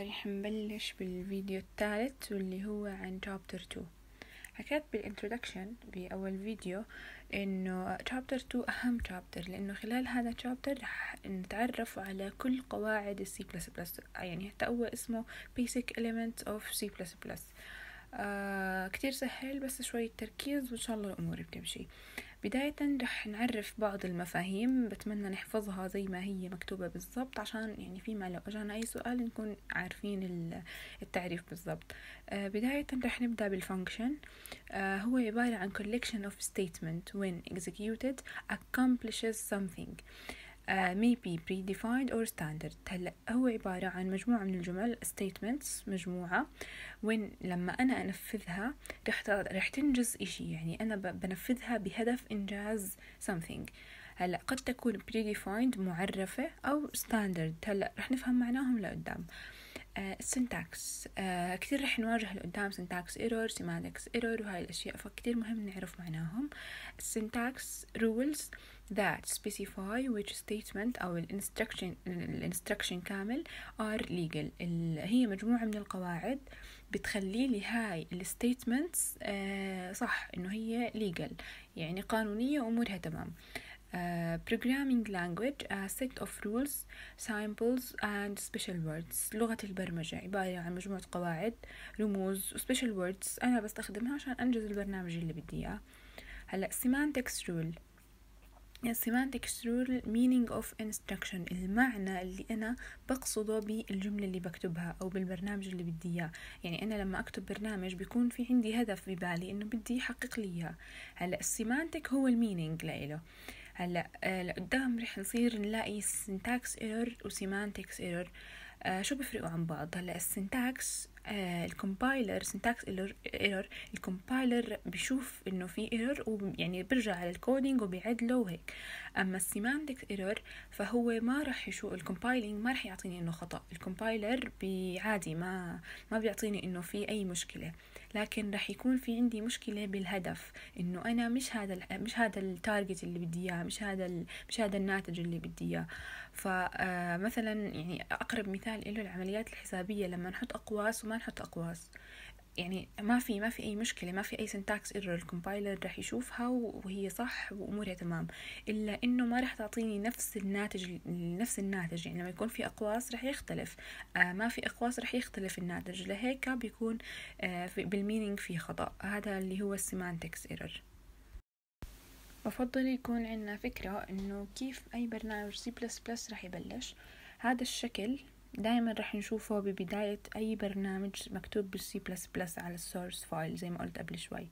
رح نبلش بالفيديو الثالث واللي هو عن chapter 2. حكيت بالانترودكشن بأول فيديو إنه chapter 2 أهم chapter، لأنه خلال هذا chapter رح نتعرف على كل قواعد C++، يعني حتى هو اسمه basic elements of C++. كتير سهل، بس شوية تركيز وإن شاء الله الأمور بتمشي. بداية رح نعرف بعض المفاهيم، بتمنى نحفظها زي ما هي مكتوبة بالضبط، عشان يعني فيما لو أجانا أي سؤال نكون عارفين التعريف بالضبط. بداية رح نبدأ بالفانكشن. هو عبارة عن collection of statement when executed accomplishes something may be predefined or standard. هلا هو عبارة عن مجموعة من الجمل statements، مجموعة وين لما أنا أنفذها رح تنجز إشي، يعني أنا بنفذها بهدف إنجاز something. هلا قد تكون predefined معرفة أو standard، هلا رح نفهم معناهم لقدام. السنتاكس كتير رح نواجه لقدام syntax error semantics error وهاي الأشياء، فكتير مهم نعرف معناهم. السنتاكس rules that specify which statement أو الانستركشن كامل are legal. هي مجموعة من القواعد بتخلي لي هاي الستيتمنتس صح، إنه هي legal، يعني قانونية وأمورها تمام. Programming language a set of rules, samples and special words. لغة البرمجة عبارة عن مجموعة قواعد، رموز و special words أنا بستخدمها عشان أنجز البرنامج اللي بدي إياه. هلأ semantics rule. semantics rule meaning of instruction، المعنى اللي أنا بقصده بالجملة اللي بكتبها أو بالبرنامج اللي بدي إياه. يعني أنا لما أكتب برنامج بيكون في عندي هدف ببالي إنه بدي يحقق لي إياه. هلأ السيمانتك هو المينينج لإله. هلا لقدام رح نصير نلاقي syntax error و semantics error. شو بيفرقوا عن بعض؟ هلا السنتاكس الكومبايلر syntax error الكومبايلر بيشوف انه في error ويعني برجع على الكودينج وبيعدله وهيك. اما السيمانتكس error فهو ما رح يشوف، الكومبايلينج ما رح يعطيني انه خطأ، الكومبايلر عادي ما بيعطيني انه في اي مشكلة، لكن رح يكون في عندي مشكلة بالهدف، انه انا مش هذا التارجت اللي بدي اياه، مش هذا الناتج اللي بدي اياه. فمثلا يعني اقرب مثال له العمليات الحسابية، لما نحط اقواس وما نحط اقواس، يعني ما في اي مشكله، ما في اي syntax error، الكومبايلر رح يشوفها وهي صح وامورها تمام، الا انه ما رح تعطيني نفس الناتج. يعني لما يكون في اقواس رح يختلف، ما في اقواس رح يختلف الناتج، لهيك بيكون بالمينينج في خطأ. هذا اللي هو السيمانتكس error. بفضل يكون عندنا فكرة انه كيف اي برنامج C++ رح يبلش. هذا الشكل دائما رح نشوفه ببداية أي برنامج مكتوب بالسي بلس بلس على السورس فايل زي ما قلت قبل شوي.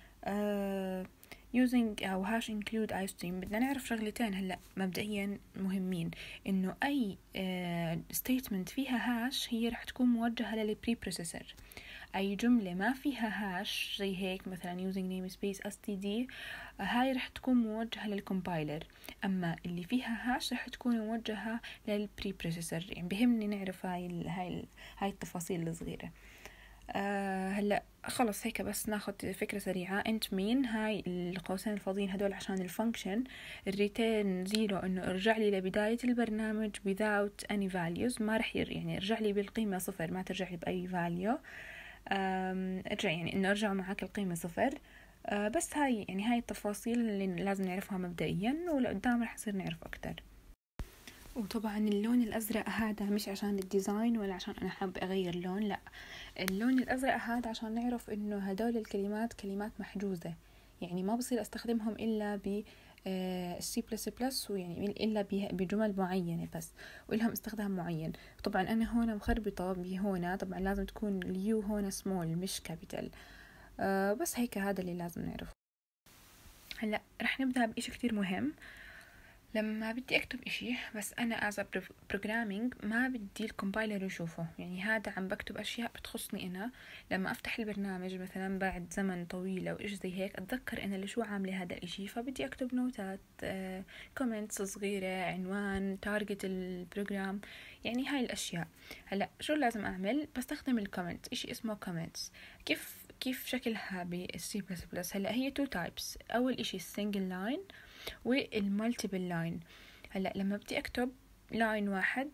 using أو hash include iStream. بدنا نعرف شغلتين هلأ مبدئيا مهمين، إنه أي statement فيها hash هي رح تكون موجهة للpreprocessor. أي جملة ما فيها هاش زي هيك مثلا using namespace std هاي رح تكون موجهة للكومبايلر، أما اللي فيها هاش رح تكون موجهة للبريبروسيسور. يعني بهمني نعرف هاي التفاصيل الصغيرة. هلا خلص هيك بس ناخد فكرة سريعة. انت مين هاي القوسين الفاضيين هدول عشان الفانكشن. الريتيرن زيرو انه ارجع لي لبداية البرنامج without any values، ما رح يعني ارجع لي بالقيمة صفر، ما ترجع لي بأي value. ارجع يعني انه ارجع معك القيمة صفر. بس هاي التفاصيل اللي لازم نعرفها مبدئيا، ولقدام رح نصير نعرف اكتر. وطبعا اللون الازرق هذا مش عشان الديزاين ولا عشان انا حابة اغير لون، لا، اللون الازرق هذا عشان نعرف انه هدول الكلمات كلمات محجوزة، يعني ما بصير استخدمهم الا ب السي بلس بلس، ويعني إلا بجمل معينة بس وإلهم استخدام معين. طبعا أنا هنا مخربطة بهنا، طبعا لازم تكون اليو هنا سمول مش كابيتال. بس هيك هذا اللي لازم نعرفه. هلأ رح نبدأ بإشي كتير مهم. لما بدي أكتب إشي بس أنا as a programming ما بدي الكومبايلر يشوفه، يعني هذا عم بكتب أشياء بتخصني أنا. لما أفتح البرنامج مثلا بعد زمن طويل أو إيش زي هيك أتذكر أنا لشو عاملة هذا الإشي، فبدي أكتب نوتات، كومنتس صغيرة، عنوان، تارجت البروجرام، يعني هاي الأشياء. هلأ شو لازم أعمل؟ بستخدم الكومنت، إشي اسمه كومنتس. كيف شكلها بالسي بلس بلس؟ هلأ هي two types. أول إشي السنجل لاين والمالتيبل لاين. هلا لما بدي اكتب لاين واحد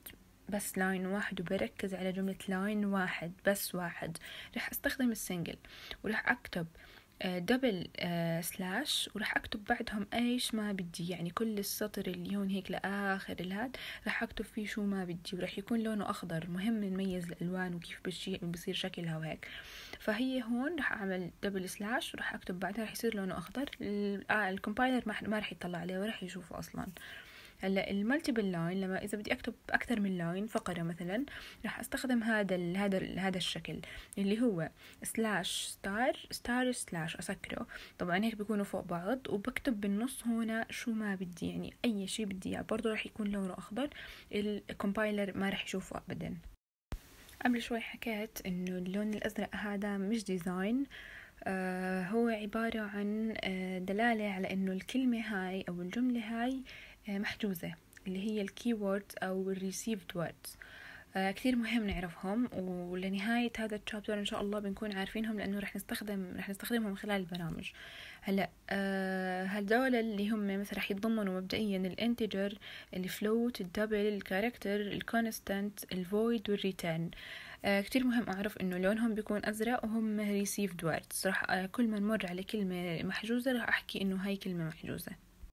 بس لاين واحد وبركز على جملة لاين واحد بس واحد، راح استخدم السنجل وراح اكتب دبل سلاش وراح اكتب بعدهم ايش ما بدي، يعني كل السطر اللي هون هيك لاخر الهاد راح اكتب فيه شو ما بدي، وراح يكون لونه اخضر. مهم نميز الالوان وكيف بصير شكلها وهيك. فهي هون راح اعمل دبل سلاش وراح اكتب بعدها راح يصير لونه اخضر. الكومبايلر ما راح يطلع عليه وراح يشوفه اصلا. هلا المالتيبل لاين لما اذا بدي اكتب اكثر من لاين فقره مثلا، راح استخدم هذا الشكل اللي هو سلاش ستار سلاش، اسكره طبعا هيك بيكونوا فوق بعض، وبكتب بالنص هنا شو ما بدي، يعني اي شيء بدي اياه برضه راح يكون لونه اخضر. الكومبايلر ما راح يشوفه ابدا. قبل شوي حكيت انه اللون الازرق هذا مش ديزاين، هو عبارة عن دلالة على انه الكلمة هاي او الجملة هاي محجوزة، اللي هي الكيورد او الريسيفد ووردز. كثير مهم نعرفهم، ولنهاية هذا الشابتر ان شاء الله بنكون عارفينهم، لانه رح نستخدمهم خلال البرامج. هلا هالدول اللي هم مثلا رح يتضمنوا مبدئيا الانتجر، الفلوت، الدبل، الكاركتر، الكونستانت، الفويد والريتيرن. كتير مهم أعرف إنه لونهم بيكون أزرق وهم received words. راح كل ما نمر على كلمة محجوزة راح أحكي إنه هاي كلمة محجوزة.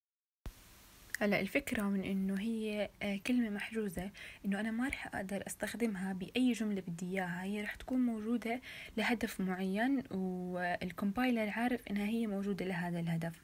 هلا الفكرة من إنه هي كلمة محجوزة إنه أنا ما رح أقدر أستخدمها بأي جملة بدي إياها، هي رح تكون موجودة لهدف معين، والكومبايلر عارف إنها هي موجودة لهذا الهدف.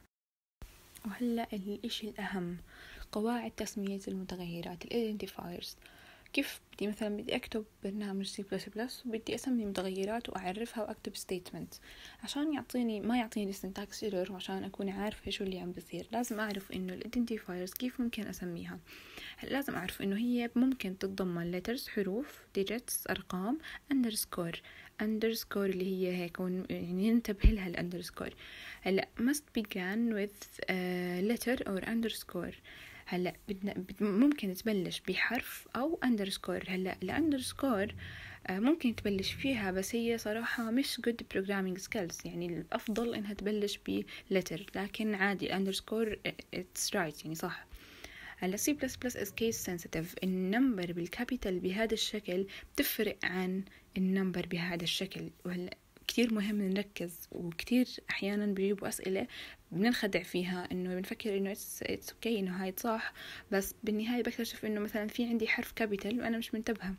وهلا الإشي الأهم، قواعد تسمية المتغيرات identifiers. كيف بدي أكتب برنامج C++ وبدي أسمي متغيرات وأعرفها وأكتب statement عشان ما يعطيني syntax error، وعشان أكون عارفة شو اللي عم بصير لازم أعرف إنه identifiers كيف ممكن أسميها. لازم أعرف إنه هي ممكن تتضمن letters حروف، digits أرقام، underscore اللي هي هيك يعني ننتبه لها الأندرسكور. هلا must begin with letter or underscore. هلا ممكن تبلش بحرف او اندرسكور. هلا الاندرسكور ممكن تبلش فيها، بس هي صراحة مش good programming skills، يعني الافضل انها تبلش بلتر، لكن عادي الاندرسكور it's right يعني صح. هلا C++ is case sensitive. النمبر بالكابيتال بهذا الشكل بتفرق عن النمبر بهذا الشكل، وهلا كتير مهم نركز، وكتير أحيانا بيجيبوا أسئلة بننخدع فيها إنه بنفكر إنه it's okay إنه هاي صح، بس بالنهاية بكتشف إنه مثلا في عندي حرف كابيتال وأنا مش منتبهة،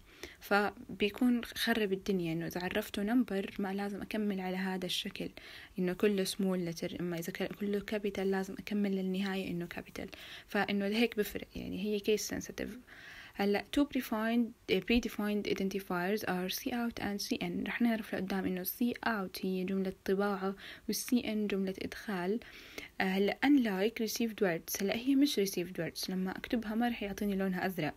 فبيكون خرب الدنيا. إنه إذا عرفته نمبر ما لازم أكمل على هذا الشكل إنه كله سمول لتر، إما إذا كله كابيتال لازم أكمل للنهاية إنه كابيتال. فإنه هيك بفرق، يعني هي case sensitive. هلا two predefined identifiers are cout and cn. رح نعرف لقدام إنه cout هي جملة طباعة والcn جملة إدخال. هلا unlike received words، هلا هي مش received words، لما أكتبها ما رح يعطيني لونها أزرق.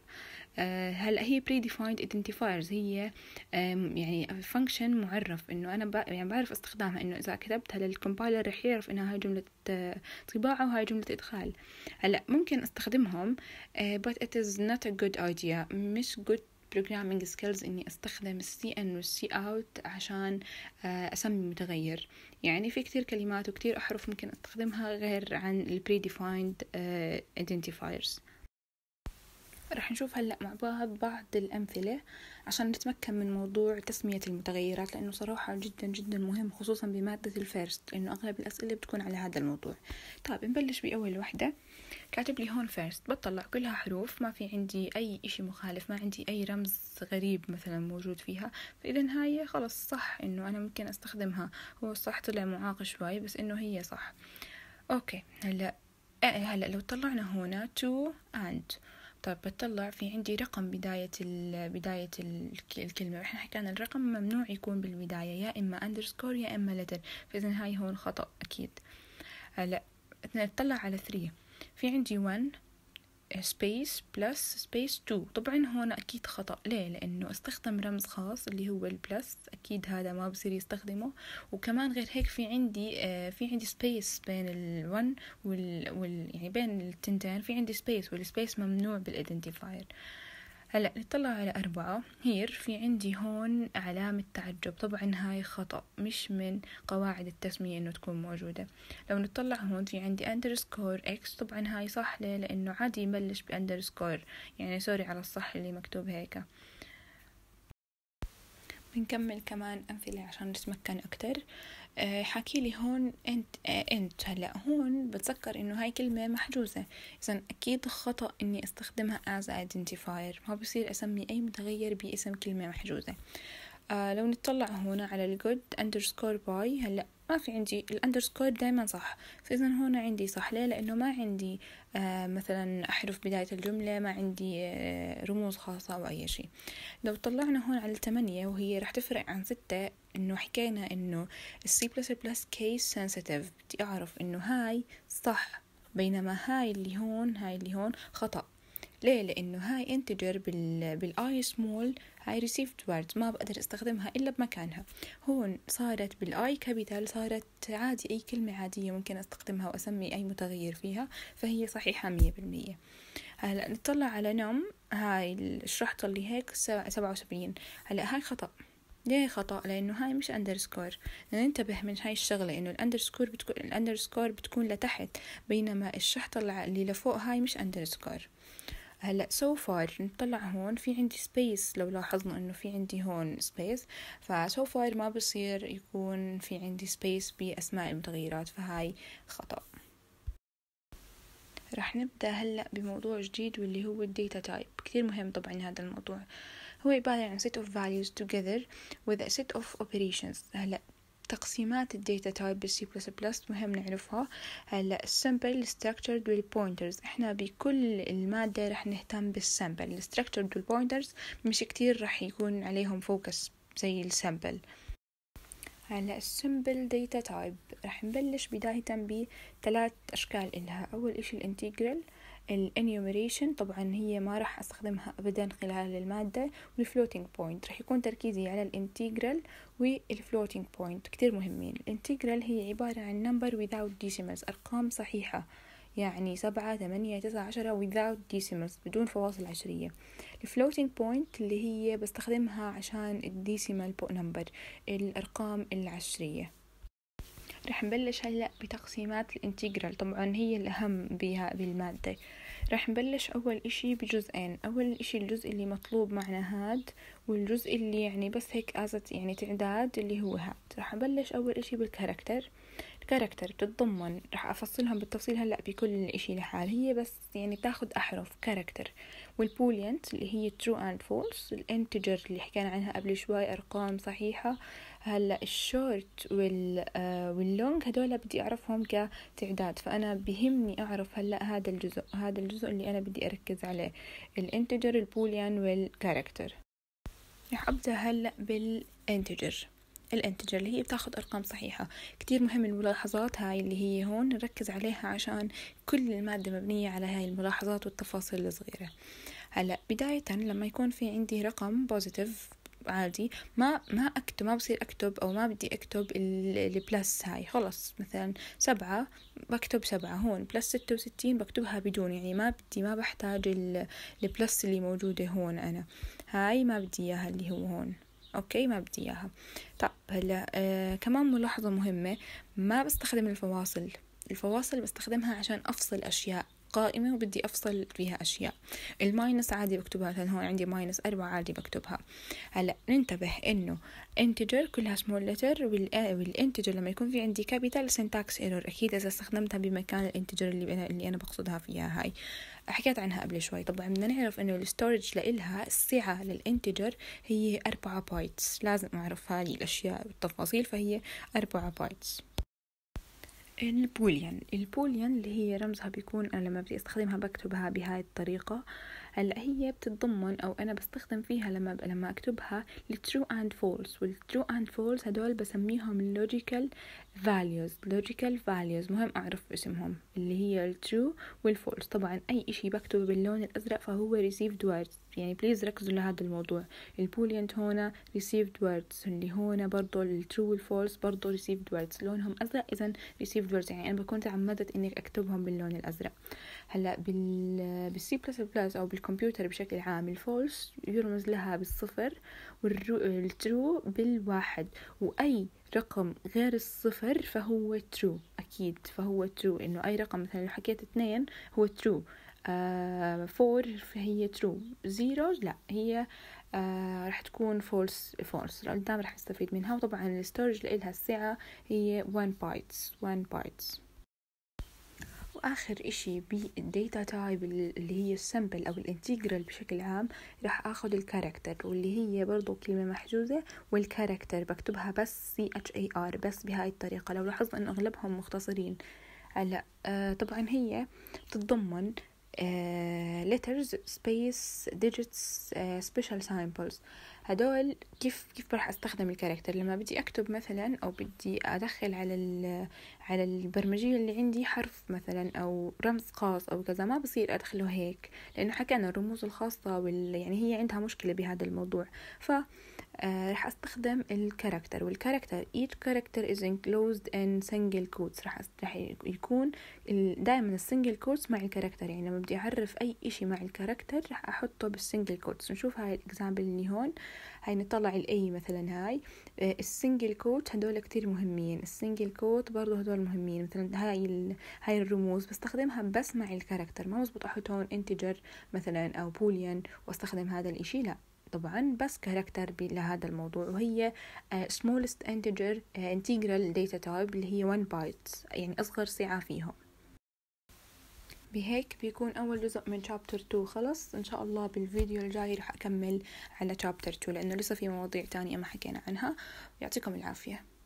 هلا هي predefined identifiers، هي يعني function معرف إنه أنا يعني بعرف استخدامها، إنه إذا كتبتها للكمبايلر رح يعرف إنها هاي جملة طباعة وهاي جملة إدخال. هلا ممكن استخدمهم but it is not a good idea، مش good programming skills إني أستخدم الCN والCout عشان أسمي متغير. يعني في كتير كلمات وكتير أحرف ممكن أستخدمها غير عن ال predefined identifiers. رح نشوف هلأ مع بعض الأمثلة عشان نتمكن من موضوع تسمية المتغيرات، لأنه صراحة جدا جدا مهم، خصوصا بمادة الفيرست، لأنه أغلب الأسئلة بتكون على هذا الموضوع. طيب نبلش بأول وحدة. كاتب لي هون فيرست، بطلع كلها حروف، ما في عندي أي إشي مخالف، ما عندي أي رمز غريب مثلا موجود فيها، فإذا هاي خلص صح إنه أنا ممكن أستخدمها. هو صح طلع معاق شوي بس إنه هي صح. أوكي هلأ لو طلعنا هنا to and، طيب بتطلع في عندي رقم بداية الكلمة، وإحنا حكينا الرقم ممنوع يكون بالبداية، يا إما underscore يا إما letter، فإذا هاي هون خطأ أكيد. هلا نطلع على 3، في عندي 1 space plus space 2، طبعا هون أكيد خطأ. ليه؟ لأنه استخدم رمز خاص اللي هو البلس، أكيد هذا ما بصير يستخدمه. وكمان غير هيك في عندي space بين ال1 يعني بين التنتين في عندي space، والسبيس ممنوع بالidentifier. هلأ نطلع على 4. هير في عندي هون علامة تعجب، طبعا هاي خطأ، مش من قواعد التسمية إنه تكون موجودة. لو نطلع هون في عندي underscore x، طبعا هاي صح ليه؟ لأنه عادي يبلش underscore، يعني سوري على الصح اللي مكتوب هيك. بنكمل كمان أمثلة عشان نتمكن أكتر. حكي لي هون انت هلا هون بتذكر انه هاي كلمة محجوزة، اذا اكيد خطأ اني استخدمها as identifier، ما بصير اسمي اي متغير باسم كلمة محجوزة. لو نطلع هنا على الجود underscore by، هلا ما في عندي الاندرسكور دايما صح، فاذا هنا عندي صح ليه؟ لانه ما عندي مثلا احرف بداية الجملة، ما عندي رموز خاصة او اي شيء. لو طلعنا هون على 8 وهي رح تفرق عن 6، انه حكينا انه السي بلس بلس كيس سنسيتيف، بدي اعرف انه هاي صح، بينما هاي اللي هون خطأ. ليه؟ لانه هاي انتجر بالاي سمول، هاي received word، ما بقدر استخدمها الا بمكانها. هون صارت بالاي كابيتال، صارت عادي اي كلمة عادية ممكن استخدمها واسمي اي متغير فيها، فهي صحيحة 100%. هلا نطلع على نم، هاي الشرحطة اللي هيك 77. هلا هاي خطأ. ليه خطأ؟ لأنه هاي مش أندرسكور. ننتبه من هاي الشغلة، إنه الأندرسكور بتكون لتحت، بينما الشحطة اللي لفوق هاي مش أندرسكور. هلا so far نطلع هون في عندي space، لو لاحظنا إنه في عندي هون space، so far ما بصير يكون في عندي space بأسماء المتغيرات، فهاي خطأ. رح نبدأ هلأ بموضوع جديد واللي هو الداتا تايب، كتير مهم طبعا هذا الموضوع. هو عبارة عن set of values together with a set of operations. هلأ تقسيمات الداتا تايب بالسي بلس بلس مهم نعرفها. هلا السامبل، structured والبوينترز، احنا بكل المادة رح نهتم بالسامبل. الstructured والبوينترز مش كتير رح يكون عليهم فوكس زي السامبل. هلا السمبل داتا تايب رح نبلش بداية بثلاث أشكال إلها. أول إشي الانتجرال، الانيوميريشن طبعا هي ما رح أستخدمها أبدا خلال المادة، والفلوتينج بوينت رح يكون تركيزي على الانتجرال والفلوتينج بوينت، كتير مهمين. الانتجرال هي عبارة عن number without decimals، أرقام صحيحة، يعني 7 8 9 10 without decimals، بدون فواصل عشرية. الفلوتينج بوينت اللي هي بستخدمها عشان الديسيمال نمبر، الأرقام العشرية. رح نبلش هلأ بتقسيمات الانتجرال، طبعا هي الأهم بها بالمادة. رح نبلش أول إشي بجزئين. أول إشي الجزء اللي مطلوب معنا هاد، والجزء اللي يعني بس هيك آزت يعني تعداد اللي هو هاد. رح نبلش أول إشي بالكاركتر. الكاركتر بتتضمن، رح أفصلهم بالتفصيل هلأ بكل إشي لحال، هي بس يعني بتاخد أحرف كاركتر. والبولينت اللي هي true and false، الانتجر اللي حكينا عنها قبل شوي أرقام صحيحة. هلا الشورت واللونج هدول بدي أعرفهم كتعداد، فأنا بهمني أعرف هلا هذا الجزء اللي أنا بدي أركز عليه، الانتجر، البوليان والكاركتر. رح أبدأ هلا بالانتجر. الانتجر اللي هي بتاخد أرقام صحيحة. كتير مهم الملاحظات هاي اللي هي هون نركز عليها، عشان كل المادة مبنية على هاي الملاحظات والتفاصيل الصغيرة. هلا بداية لما يكون في عندي رقم بوزيتيف عادي، ما بصير أكتب أو ما بدي أكتب البلس هاي، خلص مثلا 7 بكتب 7، هون بلس 66 بكتبها بدون، يعني ما بحتاج البلس اللي موجودة هون، أنا هاي ما بدي إياها اللي هو هون، أوكي ما بدي إياها. طب هلا كمان ملاحظة مهمة، ما بستخدم الفواصل بستخدمها عشان أفصل أشياء، قائمة وبدي أفصل فيها أشياء. الماينس عادي بكتبها، مثلا هون عندي -4 عادي بكتبها. هلا ننتبه إنه integer كلها small letter، والانتجر لما يكون في عندي capital syntax error، أكيد إذا استخدمتها بمكان الانتجر اللي أنا بقصدها فيها. هاي حكيت عنها قبل شوي. طبعا بدنا نعرف إنه الستورج لإلها، السعة للانتجر هي 4 بايتس، لازم أعرف هاي الأشياء بالتفاصيل، فهي 4 بايتس. البوليان اللي هي رمزها بيكون، أنا لما بدي استخدمها بكتبها بهاي الطريقة. هلا هي بتتضمن، أو أنا بستخدم فيها لما أكتبها الtrue and false، والtrue and false هدول بسميهم logical values، مهم أعرف اسمهم اللي هي الtrue والfalse. طبعا أي إشي بكتبه باللون الأزرق فهو received words، يعني بليز ركزوا لهذا الموضوع. البوليانت هنا received words، اللي هنا برضو الترو والفولس برضو received words لونهم أزرق، إذن received words يعني أنا بكون تعمدت إنك أكتبهم باللون الأزرق. هلا بالسي بلس بلس أو بالكمبيوتر بشكل عام الفولس يرمز لها بالصفر والترو بالواحد، وأي رقم غير الصفر فهو true أكيد، فهو true. إنه أي رقم مثلا لو حكيت 2 هو true، 4 فهي true، 0 لا هي راح تكون false قدام راح نستفيد منها. وطبعا الستورج لها السعة هي 1 bytes. وآخر إشي بالديتا تايب اللي هي السامبل أو الانتجرال بشكل عام راح أخذ الكاركتر، واللي هي برضو كلمة محجوزة، والكاركتر بكتبها بس CHAR بس بهاي الطريقة. لو لاحظت أن أغلبهم مختصرين. هلا طبعا هي بتتضمن letters space digits special samples. هدول كيف راح استخدم الكاركتر لما بدي اكتب مثلا او بدي ادخل على البرمجيه اللي عندي حرف مثلا او رمز خاص او كذا، ما بصير ادخله هيك لانه حكينا الرموز الخاصه يعني هي عندها مشكله بهذا الموضوع. ف راح استخدم الكاركتر، والكاركتر each character is enclosed in single quotes. راح يكون دائما السنجل كوتس مع الكاركتر، يعني لما بدي اعرف اي اشي مع الكاركتر راح احطه بالسنجل كوتس. نشوف هاي الاكزامبل اللي هون، هاي نطلع الاي مثلا، هاي السنجل كوت هدول كتير مهمين، السنجل كوت برضو هدول مهمين. مثلا هاي الرموز بستخدمها بس مع الكاركتر، ما مزبوط احطهم انتجر مثلا او بوليان واستخدم هذا الاشي، لا طبعا بس كاركتر لهذا الموضوع. وهي smallest integer integral data type اللي هي 1 bytes، يعني أصغر سعة فيهم. بهيك بيكون أول جزء من chapter 2 خلص. إن شاء الله بالفيديو الجاي رح أكمل على chapter 2 لأنه لسه في مواضيع تانية ما حكينا عنها. يعطيكم العافية.